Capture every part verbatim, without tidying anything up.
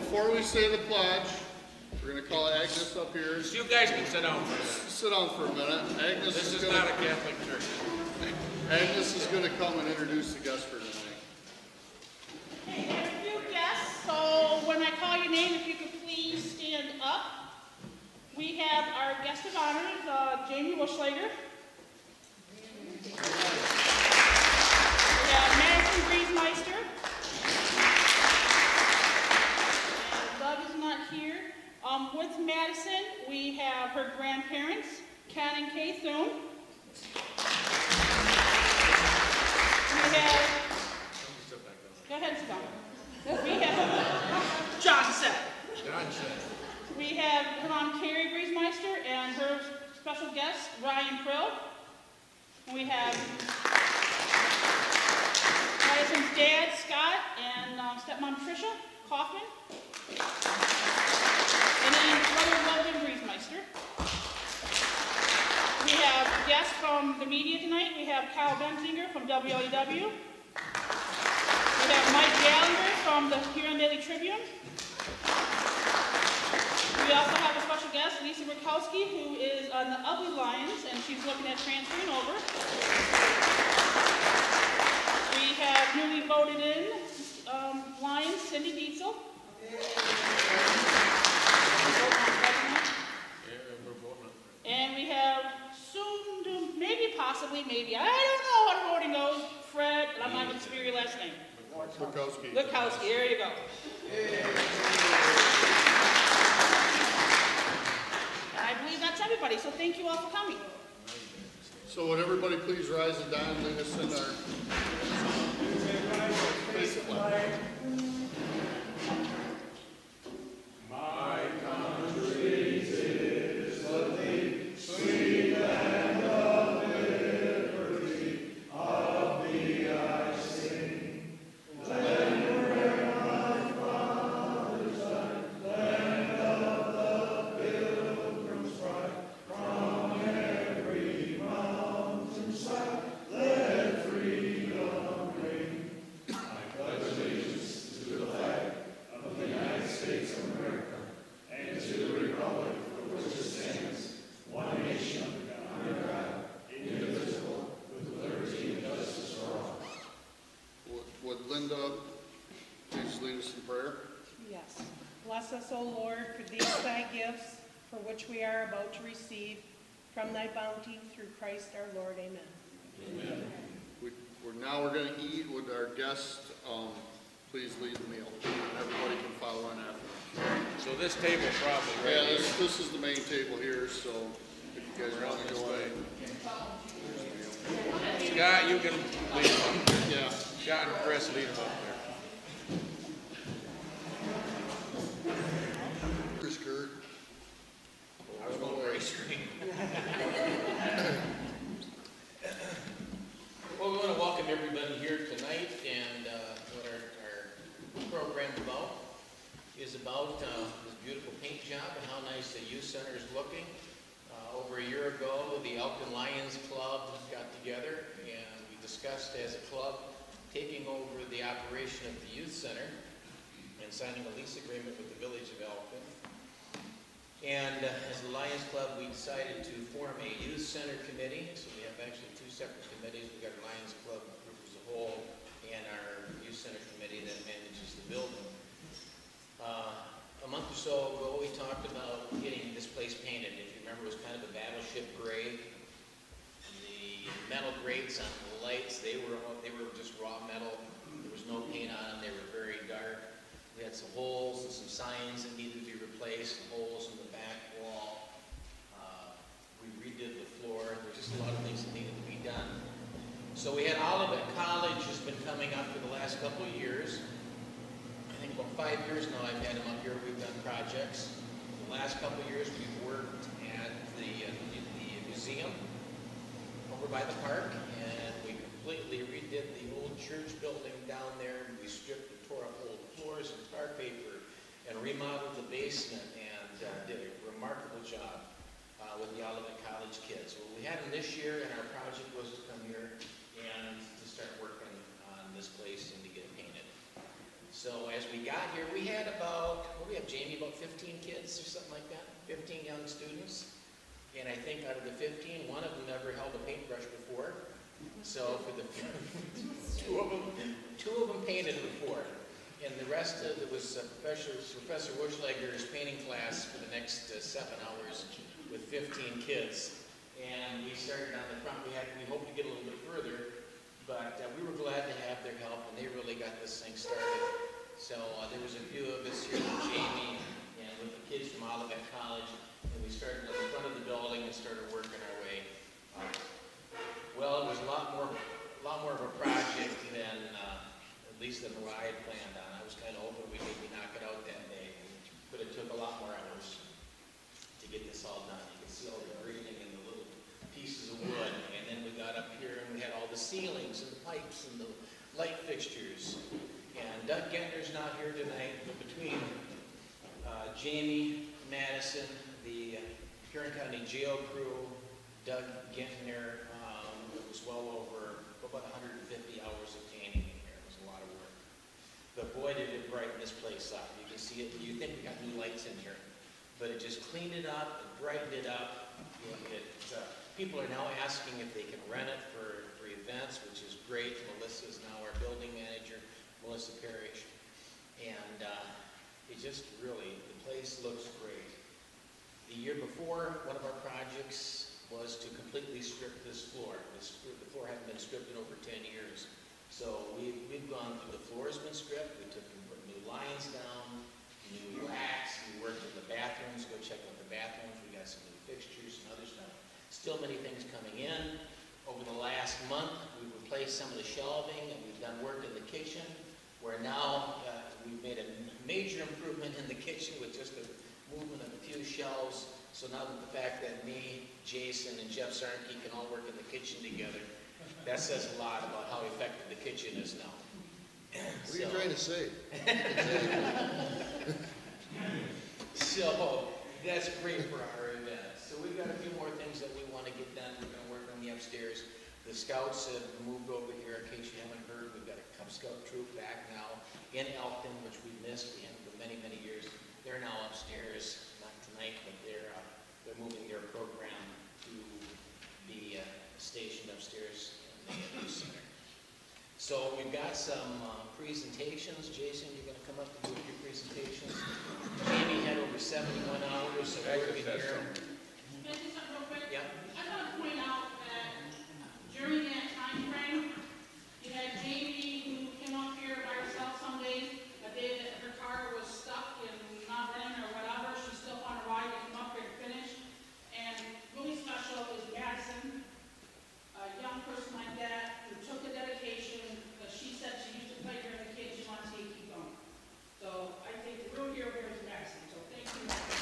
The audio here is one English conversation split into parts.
before we say the pledge, we're going to call Agnes up here. You guys can sit down for a minute. Sit down for a minute. Agnes this is, is not gonna, a Catholic church. Agnes is going to come and introduce the guests for tonight. Okay, there's a few guests, so when I call your name, if you could please stand up. We have our guest of honors, uh, Jamie Buschlager. We have Madison Griesmeister. And Doug is not here. Um, with Madison, we have her grandparents, Ken and Kay Thune. We have, go ahead and sit down. We have, John said. John said. We have her mom, Carrie Griesmeister, and her special guest, Ryan Krill. And we have Madison's dad, Scott, and um, stepmom, Tricia Kaufman. And then brother Logan Griesmeister. We have guests from the media tonight. We have Kyle Benzinger from W L E W. We have Mike Gallagher from the Huron Daily Tribune. We also have a special guest, Lisa Rakowski, who is on the Ugly Lions, and she's looking at transferring over. We have newly voted in um, Lions, Cindy Dietzel. And we have soon to, maybe possibly, maybe, I don't know how the voting goes, Fred, and I'm not going to speak your last name. Lukowski. Lukowski, there you go. I believe that's everybody, so thank you all for coming. So would everybody please rise and down and lead us in our face flag. My country is the deep, sweet land of liberty, of thee I sing. Land where my fathers died, land of the pilgrim's pride, from every mountainside, let freedom ring. I pledge allegiance to the flag of the United States of America, and to the republic for which it stands, one nation, under God, indivisible, with liberty and justice for all. Would, would Linda please lead us in prayer? Yes. Bless us, O Lord, for these thy gifts, for which we are about to receive from thy bounty through Christ our Lord. Amen. Amen. We, we're, now we're going to eat. Would our guest um, please lead the meal? Everybody can follow on after. So this table probably, right? Yeah, this, this is the main table here, so if you guys want to go away. Scott, you can lead them up there. Yeah. Scott and Chris, lead them up there. Chris Gert. I was going to race screen. Well, we want to welcome everybody here tonight, and uh, what our, our program about is about uh, this beautiful paint job and how nice the youth center is looking. Uh, over a year ago, the Elkton Lions Club got together, and we discussed as a club taking over the operation of the youth center and signing a lease agreement with the village of Elkton. And uh, as the Lions Club, we decided to form a youth center committee. So we have actually two separate committees. We've got our Lions Club group as a whole and our youth center committee that manages the building. Uh, a month or so ago, we talked about getting this place painted. If you remember, it was kind of a battleship gray. The metal grates on the lights, they were they were just raw metal. There was no paint on them. They were very dark. We had some holes and some signs that needed to be replaced, some holes in the back wall. Uh, we redid the floor. There's just a lot of things that needed to be done. So we had Olivet College has been coming up for the last couple of years. I think about five years now I've had them up here. We've done projects. The last couple of years we've worked at the, uh, the museum over by the park, and we completely redid the old church building down there. We stripped and tore up old floors and tar paper and remodeled the basement, and uh, did a remarkable job uh, with the Olivet College kids. Well, we had them this year, and our project was to come here and to start working on this place and to get it painted. So So as we got here, we had about, what do we have, Jamie, about fifteen kids or something like that? fifteen young students. And I think out of the fifteen, one of them never held a paintbrush before. So for the, two of them, two of them painted before. And the rest of it was uh, Professor, Professor Wuschlager's painting class for the next uh, seven hours with fifteen kids. And we started on the front. We had, we hoped to get a little bit further, but uh, we were glad to have their help, and they really got this thing started. So uh, there was a few of us here with Jamie and with the kids from Olivet College, and we started at the front of the building and started working our way up. Well, it was a lot more, a lot more of a project than, uh, at least than what I had planned on. I was kind of hoping we maybe knock it out that day, but it took a lot more hours to get this all done. You can see all the breathing and the little pieces of wood, and then we got up here and we had all the ceilings and the pipes and the light fixtures. And Doug Gentner's not here tonight, but between uh, Jamie, Madison, the uh, Huron County Jail crew, Doug Gentner, um, it was well over about one hundred fifty hours of painting in here. It was a lot of work. But boy, did it brighten this place up. You can see it. You think we got new lights in here, but it just cleaned it up, it brightened it up. It, uh, people are now asking if they can rent it for, for events, which is great. Melissa is now our building manager, Melissa Parrish. And uh, it just really, the place looks great. The year before, one of our projects was to completely strip this floor. This, the floor hadn't been stripped in over ten years. So we've, we've gone through, the floor has been stripped. We took and put new lines down, new racks. We worked in the bathrooms, go check out the bathrooms. We got some new fixtures and other stuff. Still many things coming in. Over the last month, we've replaced some of the shelving, and we've done work in the kitchen, where now uh, we've made a major improvement in the kitchen with just the movement of a few shelves. So now that the fact that me, Jason, and Jeff Sarnke can all work in the kitchen together, that says a lot about how effective the kitchen is now. What are you trying to say? So that's great for our event. So we've got a few more things that we want to get done. We're going to work on the upstairs. The Scouts have moved over here. In case you haven't heard, we've got a Cub Scout troop back now in Elkton, which we missed in for many, many years. They're now upstairs, not tonight, but they're uh, they're moving their program to be uh, stationed upstairs in the youth center. So we've got some uh, presentations. Jason, you're going to come up and do a few presentations. Jamie had over seventy-one hours, so we're going to hear him. Can I do something real quick? Yeah. I want to point out that during that time frame, you had Jamie who came up here by herself some days, a day that her car was stuck and not running or whatever. She still found a ride to come up here and finish. And really special is Madison, a young person like that who took the dedication because she said she used to play during the kids. She wants to see it keep going. So I think the real hero here is Madison. So thank you, Madison.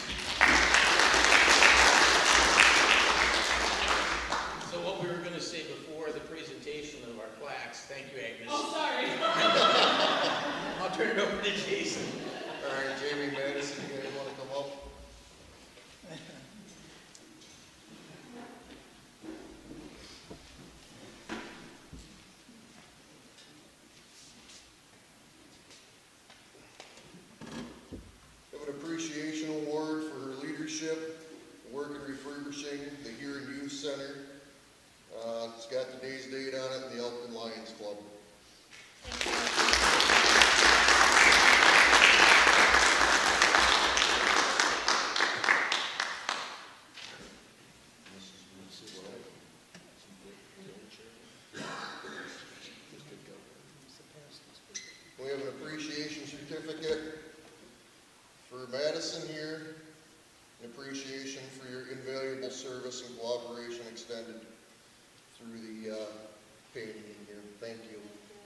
So what we were going to say before the presentation of our plaques, thank you, Agnes. Oh, sorry. I'll turn it over to Jason. All right, Jamie, Madison, you guys want to come up? We have an appreciation award for her leadership, work in refurbishing the Huron Youth Center. Uh, it's got today's date on it in the Elkton Lions Club. We have an appreciation certificate for Madison here, an appreciation for your invaluable service and cooperation extended through the uh, painting in here. Thank you.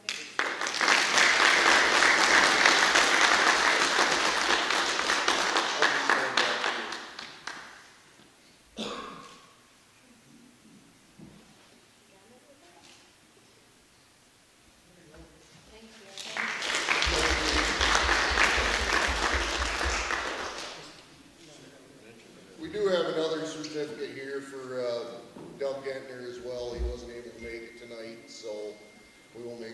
We do have another certificate here for uh, Doug Gentner as well. He wasn't able to make it tonight, so we will make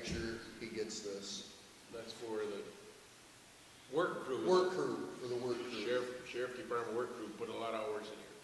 and work group put a lot of hours in here.